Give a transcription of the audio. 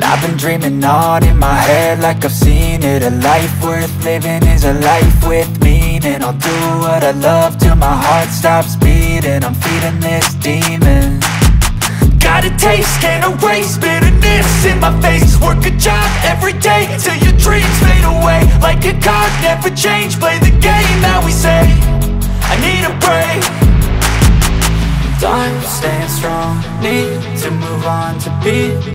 I've been dreaming on in my head like I've seen it. A life worth living is a life with meaning. I'll do what I love till my heart stops beating. I'm feeding this demon. Got a taste, can't erase bitterness in my face. Work a job every day till your dreams fade away. Like a card, never change, play the game that we say. I need a break. Time staying strong, need to move on to be